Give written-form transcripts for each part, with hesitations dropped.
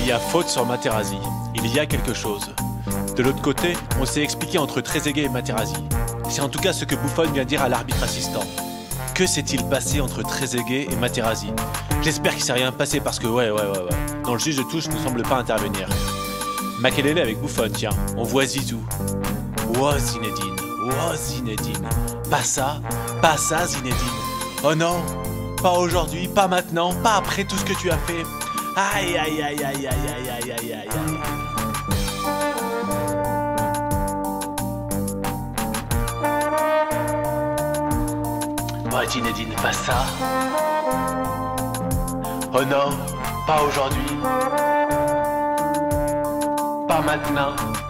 Il y a faute sur Materazzi. Il y a quelque chose. De l'autre côté, on s'est expliqué entre Trezeguet et Materazzi. C'est en tout cas ce que Buffon vient dire à l'arbitre assistant. Que s'est-il passé entre Trezeguet et Materazzi? J'espère qu'il s'est rien passé parce que ouais. Non, le juge de touche ne semble pas intervenir. Makelele avec Buffon, tiens, on voit Zizou. Oh Zinedine. Pas ça Zinedine. Oh non, pas aujourd'hui, pas maintenant, pas après tout ce que tu as fait. Aïe. Oh Zinedine, pas ça. Oh non, pas aujourd'hui. Pas maintenant.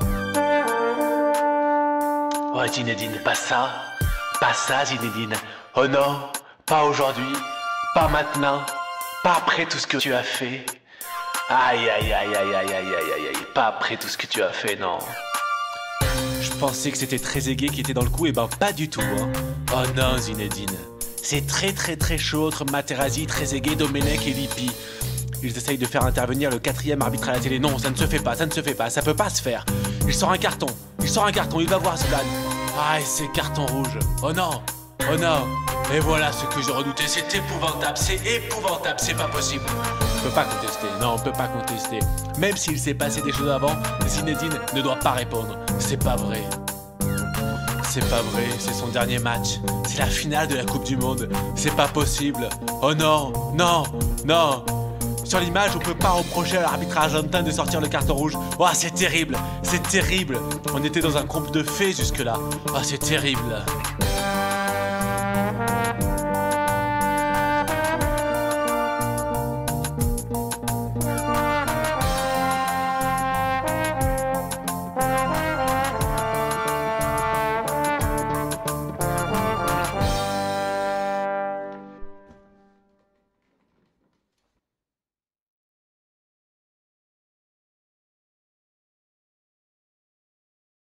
Oh Zinedine, pas ça. Pas ça Zinedine. Oh non, pas aujourd'hui. Pas maintenant. Pas après tout ce que tu as fait. Aïe. Pas après tout ce que tu as fait, non. Je pensais que c'était Trezeguet qui était dans le coup, et ben pas du tout, hein. Oh non Zinedine. C'est très chaud entre Materazzi, Trezeguet, Domenech et Lippi. Ils essayent de faire intervenir le quatrième arbitre à la télé. Non, ça ne se fait pas, ça peut pas se faire. Il sort un carton, il va voir Zidane. Ah, et c'est carton rouge. Oh non. Et voilà ce que je redoutais, c'est épouvantable, c'est pas possible. On peut pas contester. Même s'il s'est passé des choses avant, Zinedine ne doit pas répondre. C'est pas vrai, c'est son dernier match. C'est la finale de la Coupe du Monde. C'est pas possible. Oh non. Sur l'image, on peut pas reprocher à l'arbitre argentin de sortir le carton rouge. Oh, c'est terrible. On était dans un conte de fées jusque-là. Oh, c'est terrible.